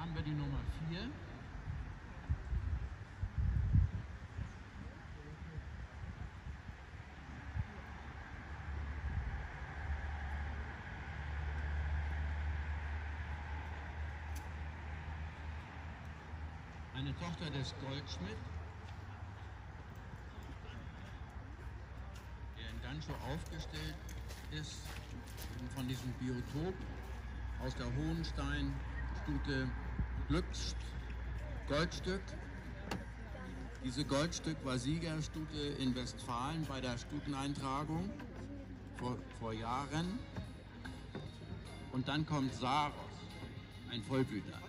haben wir die Nummer 4. Eine Tochter des Goldschmidt, der in Ganchow aufgestellt ist, von diesem Biotop aus der Hohenstein-Stute Goldstück. Diese Goldstück war Siegerstute in Westfalen bei der Stuteneintragung vor Jahren. Und dann kommt Saros, ein Vollblüter.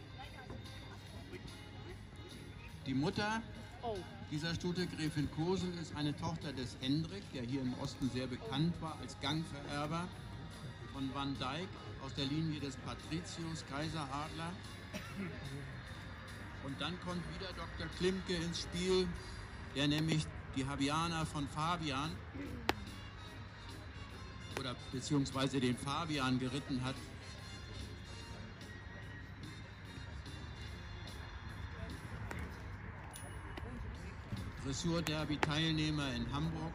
Die Mutter dieser Stute, Gräfin Kosel, ist eine Tochter des Hendrik, der hier im Osten sehr bekannt war als Gangvererber von Van Dyck aus der Linie des Patricius, Kaiseradler. Und dann kommt wieder Dr. Klimke ins Spiel, der nämlich die Habianer von Fabian oder beziehungsweise den Fabian geritten hat. Dressur-Derby-Teilnehmer in Hamburg.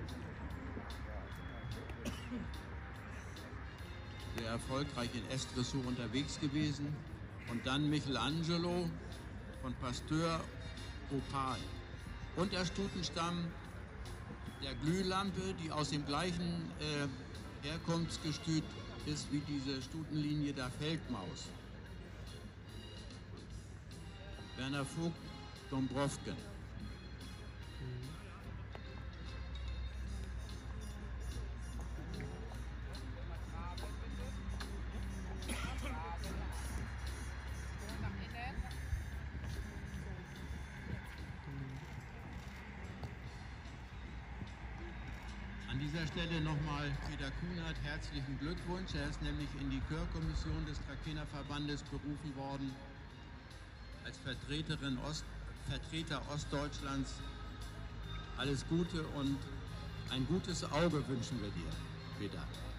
Sehr erfolgreich in S-Dressur unterwegs gewesen. Und dann Michelangelo von Pasteur Opal. Und der Stutenstamm der Glühlampe, die aus dem gleichen Herkunftsgestüt ist wie diese Stutenlinie der Feldmaus. Werner Vogt, Dombrowken. An dieser Stelle nochmal Peter Kunert, herzlichen Glückwunsch. Er ist nämlich in die Chörkommission des Trakehner Verbandes berufen worden als Vertreter Ostdeutschlands. Alles Gute und ein gutes Auge wünschen wir dir, Peter.